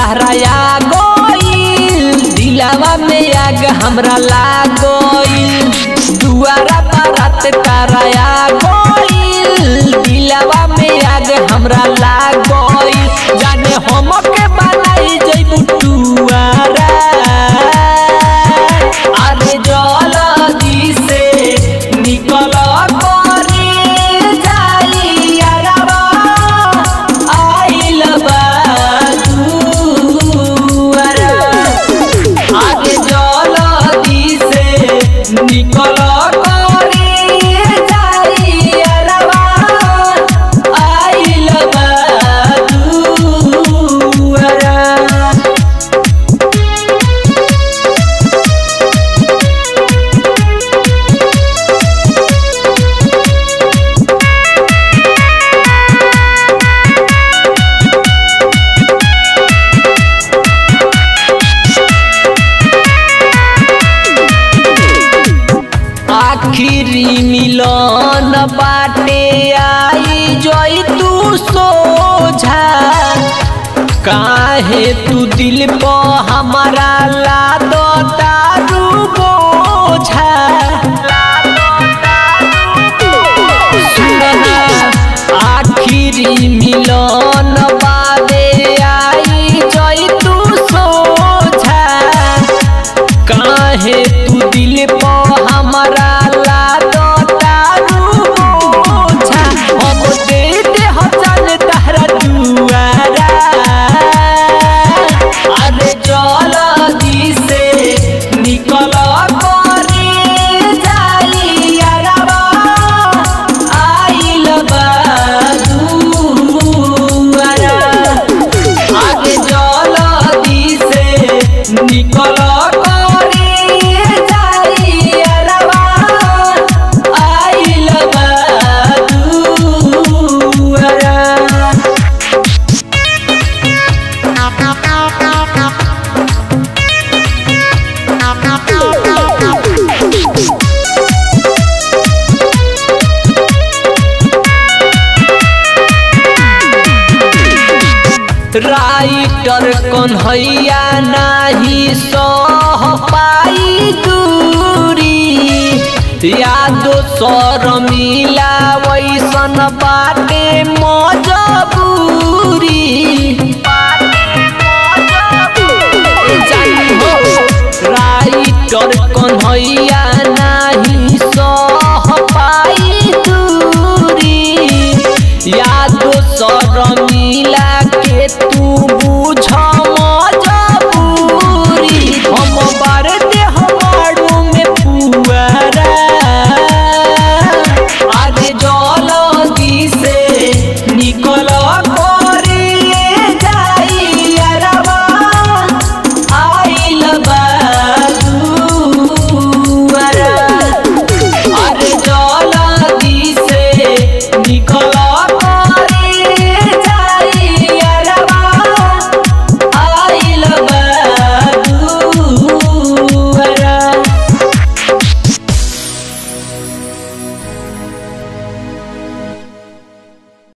तहराया गोइल दिलावा में आग हमरा लागोइल दुआरा बारात तहराया गोइल दिलावा में आग हमरा लागोइल जाने हम के बनाई जइबू टुआरा अरे जल्दी से निकल निकल आखिरी मिलन बाटे आई जोई तू सोझा काहे तू दिल पे हमारा लादो दारू बोझा आखिरी मिलन बाटे आई जोई तू सोझा काहे तू दिल पे हमारा निकल राइटर कन्हैया नाही सह पाई दूरी यादो शर्मिला वैसन बाटे मजबूरी राइटर कन्हैया